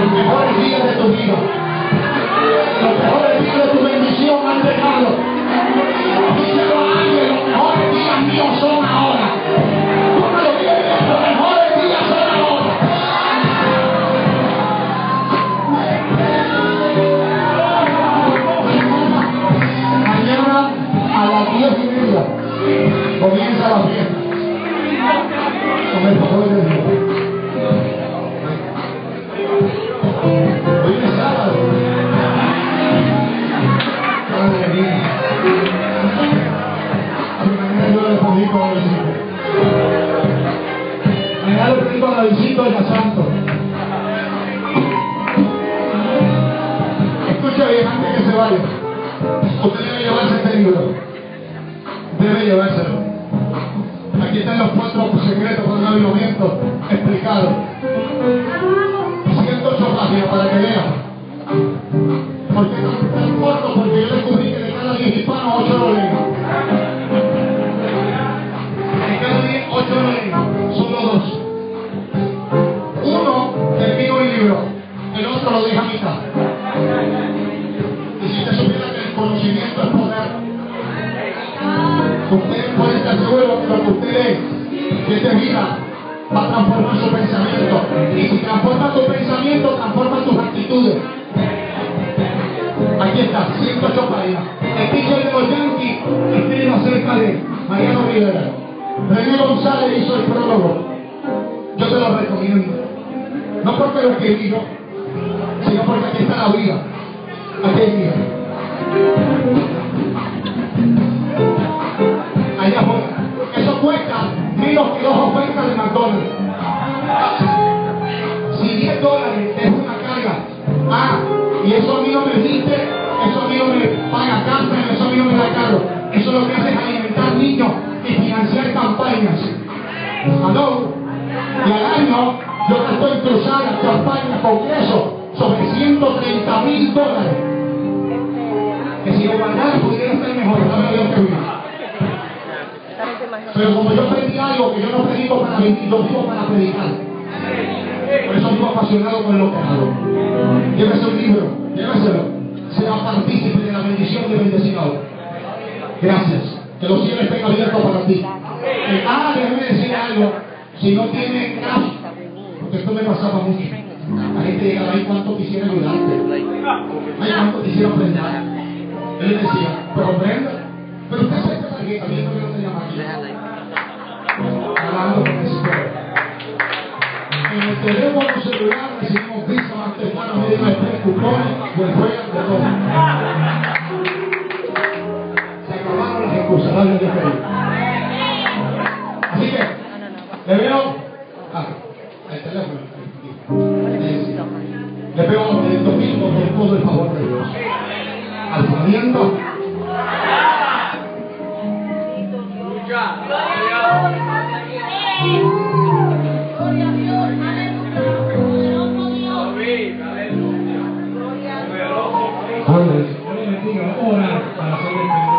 los mejores días de tu vida, los mejores días de tu bendición han llegado. Díselo a alguien, los mejores días míos son ahora. Póngalo bien, los mejores días son ahora. Mañana a las 10:30 comienza la fiesta. Con el favor de Dios. Hoy es sábado. Padre mío. Mañana yo le pedí con el visito. Mañana le pedí con el visito de la Santo. Escucha bien antes que se vaya. Usted debe llevarse este libro. Debe llevárselo. Aquí están los 4 secretos del avivamiento explicados. 108 páginas para que vean. ¿Por qué tan corto? Porque yo descubrí que de cada 10 hispanos, 8 lo leen. De cada 10, 8 lo leen. Solo 2. Uno terminó el libro, el otro lo deja a mitad. Y si usted supiera que el conocimiento es poder, usted puede estar seguro que lo que usted lee, que esta vida va a transformar su pensamiento. Y si transforma tu pensamiento, transforma tus actitudes. Aquí está, 108 páginas. El pitcher de los Yankees escribe acerca de Mariano Rivera. René González hizo el prólogo. Yo te lo recomiendo. No porque lo escribí yo, sino porque aquí está la vida. Aquí hay vida. Allá afuera. Eso cuesta menos que 2 ofertas de McDonald's. Si $10 es una carga, y eso a mí no me existe, eso a mí no me paga cáncer, eso a mí no me da carro. Eso lo que hace es alimentar niños y financiar campañas. ¿Aló? Y al año yo gasto en cruzadas, campañas, congresos sobre $130,000. Que si lo guardara pudiera estar mejor, no Dios que viva. Pero como yo aprendí algo que yo no predico para vivir, yo vivo para predicar. Por eso vivo apasionado con lo que hago. Llévese un libro, lléveselo. Sea partícipe de la bendición de bendecir a otro. Gracias. Que los cielos estén abiertos para ti. Déjeme decir algo. Si no tiene cash, porque esto me pasaba mucho. La gente llegaba ahí, ¿cuánto quisiera ayudarte? Ay, ¿cuánto quisiera aprender? Él le decía, pero aprenda. Pero usted sabe esta tarjeta, viendo que no te llama aquí. Hablando con el Señor. En el teléfono celular recibimos Visa, Mastercard, American Express, cupones, Welfare, de todo. Se acabaron las excusas, dale de feliz. Así que, le veo el teléfono. Le veo el domingo con todo el favor de Dios. Alzamiento. Orar para hacer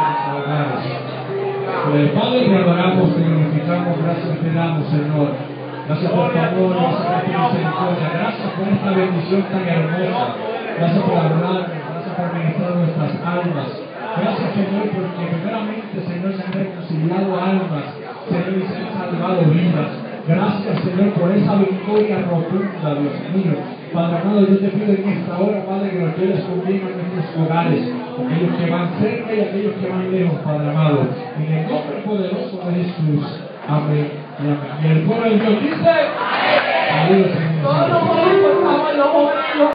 el Padre, te adoramos, te glorificamos, gracias te damos, Señor. Gracias por tu amor, gracias por tu misericordia, gracias por esta bendición tan hermosa. Gracias por hablarnos, gracias por ministrar nuestras almas. Gracias, Señor, porque primeramente, Señor, se han reconciliado almas, Señor, y se han salvado vidas. Gracias, Señor, por esa victoria profunda, Dios mío. Padre amado, yo te pido en esta hora, Padre, que nos lleves conmigo a nuestros hogares, aquellos que van cerca y aquellos que van lejos, Padre amado. En el nombre poderoso de Jesús. Amén y amén. Y el pueblo de Dios dice, amén. Aleluya, Señor.